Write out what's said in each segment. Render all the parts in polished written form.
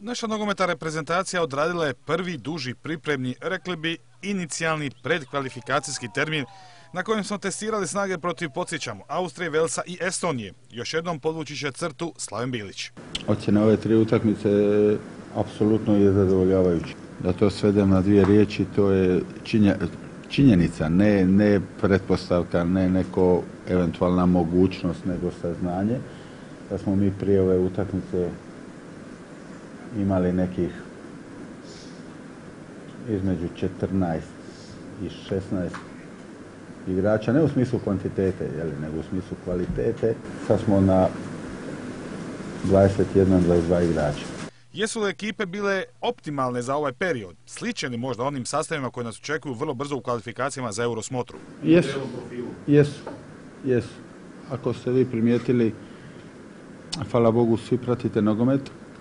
Naša nogometna reprezentacija odradila je prvi duži pripremni, rekli bi, inicijalni predkvalifikacijski termin na kojem smo testirali snage protiv, podsjećamo, Austrije, Velsa i Estonije. Još jednom podvući će crtu Slaven Bilić. Ocjena ove tri utakmice apsolutno je zadovoljavajuća. Da to svedem na dvije riječi, to je činjenica, ne pretpostavka, ne neko eventualna mogućnost, nego saznanje da smo mi prije ove utakmice imali nekih između 14 i 16 igrača, ne u smislu kvantitete, nego u smislu kvalitete. Sad smo na 21-22 igrača. Jesu li ekipe bile optimalne za ovaj period? Slične li možda onim sastavima koji nas očekuju vrlo brzo u kvalifikacijama za Eurosmotru? Jesu. Ako ste vi primijetili, hvala Bogu, svi pratite nogomet.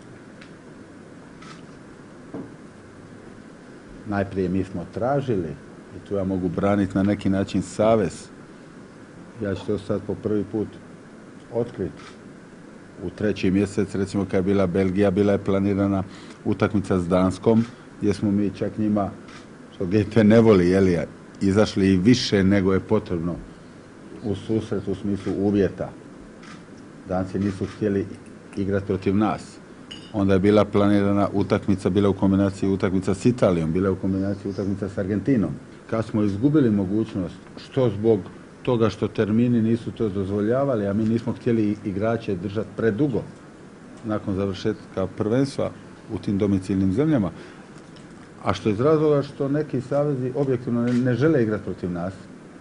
Najprije mi smo tražili, i tu ja mogu braniti na neki način savez. Ja ću to sad po prvi put otkriti. U 3. mjesec, recimo kad je bila Belgija, bila je planirana utakmica s Danskom, gdje smo mi čak njima, što GP ne voli, izašli i više nego je potrebno u susret u smislu uvjeta. Danci nisu htjeli igrati protiv nas. Onda je bila planirana utakmica, bila u kombinaciji utakmica s Italijom, bila je u kombinaciji utakmica s Argentinom. Kad smo izgubili mogućnost, što zbog toga što termini nisu to dozvoljavali, a mi nismo htjeli igrače držati predugo nakon završetka prvenstva u tim domicilnim zemljama, a što iz razloga što neki savezi objektivno ne žele igrati protiv nas,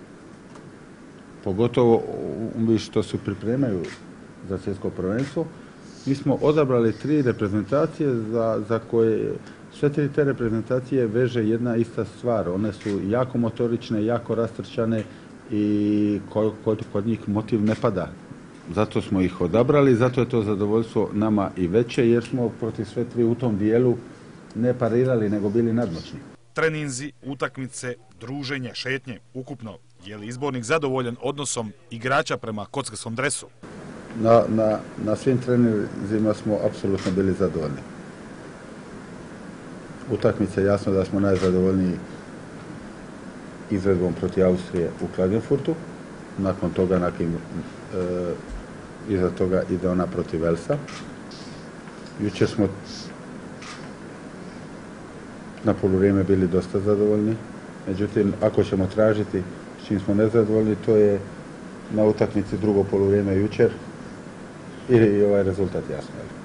pogotovo što se pripremaju za svjetsko prvenstvo. Mi smo odabrali 3 reprezentacije za koje sve 3 te reprezentacije veže jedna ista stvar. One su jako motorične, jako rastrčane i kod njih motiv ne pada. Zato smo ih odabrali, zato je to zadovoljstvo nama i veće, jer smo protiv sve 3 u tom dijelu ne parirali, nego bili nadmoćni. Treninzi, utakmice, druženje, šetnje, ukupno, je li izbornik zadovoljan odnosom igrača prema kockarskom dresu? Na svim treninzima smo apsolutno bili zadovoljni. Utakmice, jasno da smo najzadovoljniji izvedbom protiv Austrije u Klagenfurtu. Nakon toga, iza toga ide ona protiv Velsa. Jučer smo na poluvrijeme bili dosta zadovoljni. Međutim, ako ćemo tražiti s čim smo nezadovoljni, to je na utakmici drugo poluvrijeme jučer i ovaj rezultat, jasno.